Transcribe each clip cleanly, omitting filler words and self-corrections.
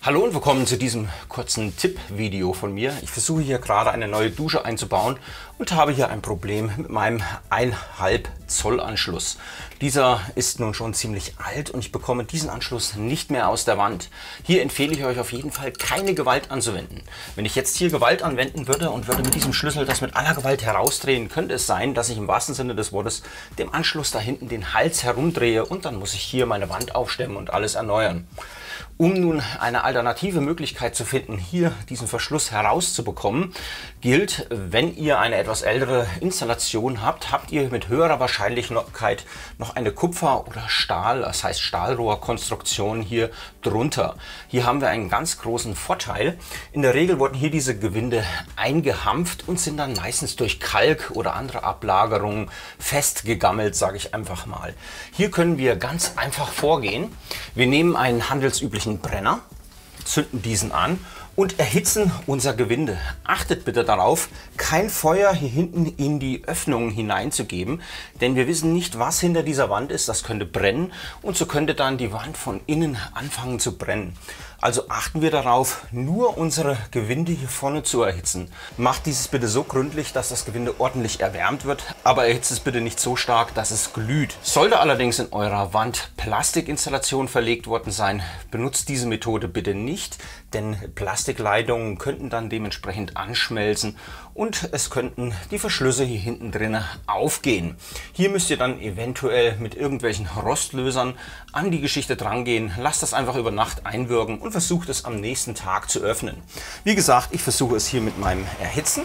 Hallo und willkommen zu diesem kurzen Tipp-Video von mir. Ich versuche hier gerade eine neue Dusche einzubauen und habe hier ein Problem mit meinem 1,5 Zoll Anschluss. Dieser ist nun schon ziemlich alt und ich bekomme diesen Anschluss nicht mehr aus der Wand. Hier empfehle ich euch auf jeden Fall keine Gewalt anzuwenden. Wenn ich jetzt hier Gewalt anwenden würde und würde mit diesem Schlüssel das mit aller Gewalt herausdrehen, könnte es sein, dass ich im wahrsten Sinne des Wortes dem Anschluss da hinten den Hals herumdrehe und dann muss ich hier meine Wand aufstemmen und alles erneuern. Um nun eine alternative Möglichkeit zu finden, hier diesen Verschluss herauszubekommen, gilt, wenn ihr eine etwas ältere Installation habt, habt ihr mit höherer Wahrscheinlichkeit noch eine Kupfer- oder Stahl, das heißt Stahlrohrkonstruktion hier drunter. Hier haben wir einen ganz großen Vorteil. In der Regel wurden hier diese Gewinde eingehampft und sind dann meistens durch Kalk oder andere Ablagerungen festgegammelt, sage ich einfach mal. Hier können wir ganz einfach vorgehen. Wir nehmen einen handelsüblichen Brenner, zünden diesen an und erhitzen unser Gewinde. Achtet bitte darauf, kein Feuer hier hinten in die Öffnungen hineinzugeben, denn wir wissen nicht, was hinter dieser Wand ist. Das könnte brennen und so könnte dann die Wand von innen anfangen zu brennen. Also achten wir darauf, nur unsere Gewinde hier vorne zu erhitzen. Macht dieses bitte so gründlich, dass das Gewinde ordentlich erwärmt wird, aber erhitzt es bitte nicht so stark, dass es glüht. Sollte allerdings in eurer Wand Plastikinstallation verlegt worden sein, benutzt diese Methode bitte nicht, denn Plastikleitungen könnten dann dementsprechend anschmelzen und es könnten die Verschlüsse hier hinten drin aufgehen. Hier müsst ihr dann eventuell mit irgendwelchen Rostlösern an die Geschichte drangehen. Lasst das einfach über Nacht einwirken und versucht es am nächsten Tag zu öffnen. Wie gesagt, ich versuche es hier mit meinem Erhitzen.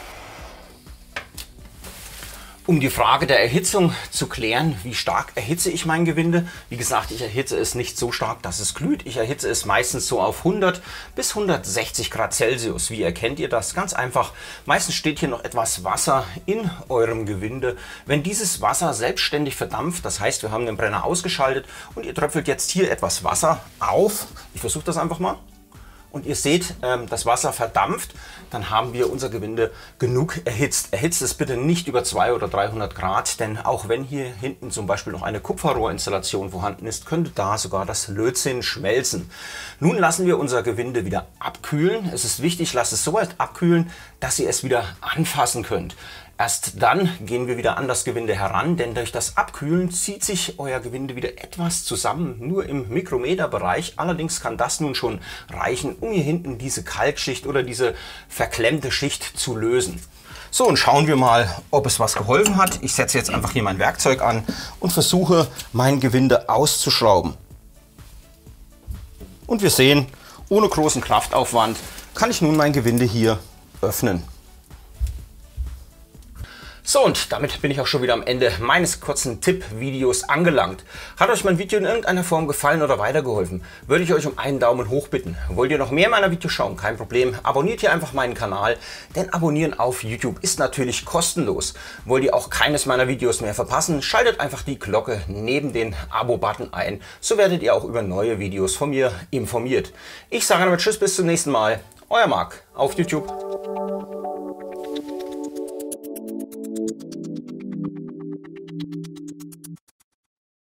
Um die Frage der Erhitzung zu klären, wie stark erhitze ich mein Gewinde? Wie gesagt, ich erhitze es nicht so stark, dass es glüht. Ich erhitze es meistens so auf 100 bis 160 Grad Celsius. Wie erkennt ihr das? Ganz einfach. Meistens steht hier noch etwas Wasser in eurem Gewinde. Wenn dieses Wasser selbstständig verdampft, das heißt, wir haben den Brenner ausgeschaltet und ihr tröpfelt jetzt hier etwas Wasser auf. Ich versuche das einfach mal. Und ihr seht, das Wasser verdampft, dann haben wir unser Gewinde genug erhitzt. Erhitzt es bitte nicht über 200 oder 300 Grad, denn auch wenn hier hinten zum Beispiel noch eine Kupferrohrinstallation vorhanden ist, könnte da sogar das Lötzinn schmelzen. Nun lassen wir unser Gewinde wieder abkühlen. Es ist wichtig, lasst es so weit abkühlen, dass ihr es wieder anfassen könnt. Erst dann gehen wir wieder an das Gewinde heran, denn durch das Abkühlen zieht sich euer Gewinde wieder etwas zusammen, nur im Mikrometerbereich. Allerdings kann das nun schon reichen, um hier hinten diese Kalkschicht oder diese verklemmte Schicht zu lösen. So, und schauen wir mal, ob es was geholfen hat. Ich setze jetzt einfach hier mein Werkzeug an und versuche, mein Gewinde auszuschrauben. Und wir sehen, ohne großen Kraftaufwand kann ich nun mein Gewinde hier öffnen. So, und damit bin ich auch schon wieder am Ende meines kurzen Tipp-Videos angelangt. Hat euch mein Video in irgendeiner Form gefallen oder weitergeholfen, würde ich euch um einen Daumen hoch bitten. Wollt ihr noch mehr meiner Videos schauen? Kein Problem. Abonniert hier einfach meinen Kanal, denn Abonnieren auf YouTube ist natürlich kostenlos. Wollt ihr auch keines meiner Videos mehr verpassen, schaltet einfach die Glocke neben den Abo-Button ein. So werdet ihr auch über neue Videos von mir informiert. Ich sage damit Tschüss, bis zum nächsten Mal. Euer Marc auf YouTube.